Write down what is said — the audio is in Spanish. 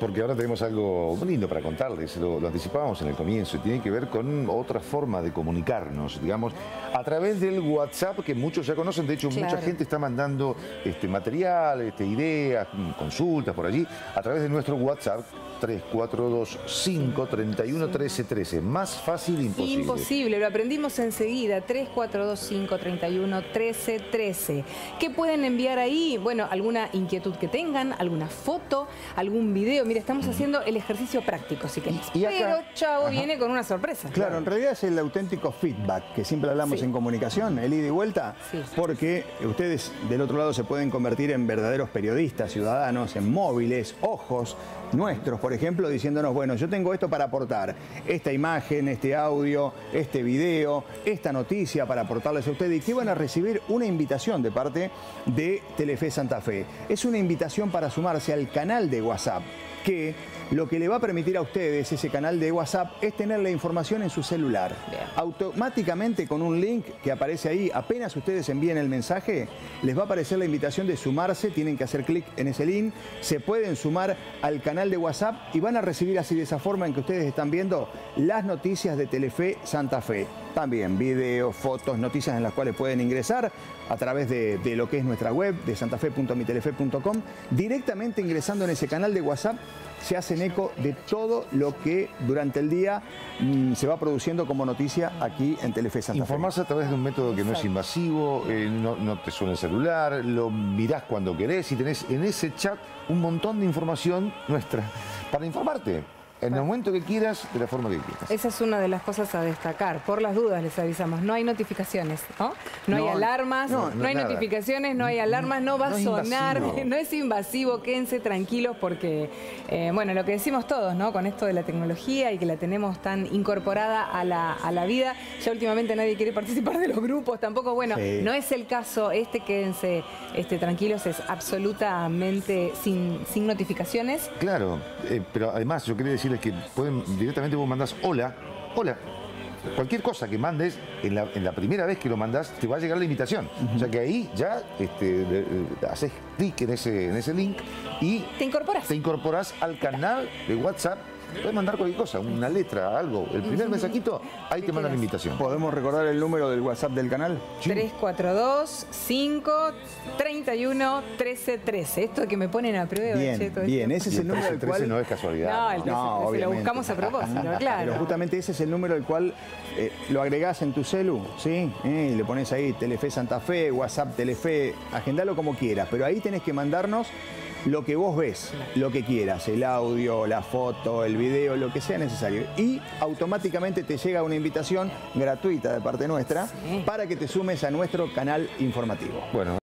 porque ahora tenemos algo muy lindo para contarles, lo anticipábamos en el comienzo, y tiene que ver con otra forma de comunicarnos, digamos, a través del WhatsApp, que muchos ya conocen. De hecho, mucha gente está mandando material, ideas, consultas por allí, a través de nuestro WhatsApp, 3425-311313. Más fácil imposible. Imposible, lo aprendimos enseguida, 3425-311313. ¿Qué pueden enviar ahí? Bueno, alguna inquietud que tengan, alguna foto, algún video. Mira, estamos haciendo el ejercicio práctico, si querés. Pero Chavo viene con una sorpresa. Claro, en realidad es el auténtico feedback, que siempre hablamos en comunicación, el ida y vuelta, porque ustedes del otro lado se pueden convertir en verdaderos periodistas, ciudadanos, en móviles, ojos nuestros, por ejemplo, diciéndonos, bueno, yo tengo esto para aportar, esta imagen, este audio, este video, esta noticia para aportarles a ustedes, y que van a recibir una invitación de parte de Telefe Santa Fe. Es una invitación para sumarse al canal de WhatsApp, que lo que le va a permitir a ustedes ese canal de WhatsApp es tener la información en su celular. Automáticamente, con un link que aparece ahí, apenas ustedes envíen el mensaje, les va a aparecer la invitación de sumarse. Tienen que hacer clic en ese link, se pueden sumar al canal de WhatsApp y van a recibir así, de esa forma en que ustedes están viendo, las noticias de Telefe Santa Fe. También videos, fotos, noticias en las cuales pueden ingresar a través de lo que es nuestra web, de santafe.mitelefe.com. Directamente ingresando en ese canal de WhatsApp, se hacen eco de todo lo que durante el día se va produciendo como noticia aquí en Telefe Santa Fe. Informarse a través de un método que no es invasivo, no te suena el celular, lo mirás cuando querés y tenés en ese chat un montón de información nuestra para informarte. En el momento que quieras, de la forma que quieras. Esa es una de las cosas a destacar. Por las dudas les avisamos, no hay notificaciones, ¿no? No hay alarmas, no hay notificaciones, no hay alarmas, no va a sonar, no es invasivo. Quédense tranquilos porque, bueno, lo que decimos todos, ¿no? Con esto de la tecnología y que la tenemos tan incorporada a la vida, ya últimamente nadie quiere participar de los grupos tampoco. Bueno, no es el caso. Quédense tranquilos, es absolutamente sin notificaciones. Claro, pero además yo quería decirles que directamente vos mandás hola. Cualquier cosa que mandes, en la primera vez que lo mandás, te va a llegar la invitación. O sea que ahí ya haces clic en ese link y te incorporás al canal de WhatsApp. Puedes mandar cualquier cosa, una letra, algo. El primer mensajito, ahí te mandan la invitación. ¿Podemos recordar el número del WhatsApp del canal? 3425-311313. Esto que me ponen a prueba. Bien, ese es el número del cual... no es casualidad. No, lo buscamos a propósito, claro. Pero justamente ese es el número del cual lo agregás en tu celu, ¿sí? Y le pones ahí Telefe Santa Fe, WhatsApp Telefe, agendalo como quieras, pero ahí tenés que mandarnos lo que vos ves, lo que quieras, el audio, la foto, el video, lo que sea necesario. Y automáticamente te llega una invitación gratuita de parte nuestra para que te sumes a nuestro canal informativo. Bueno.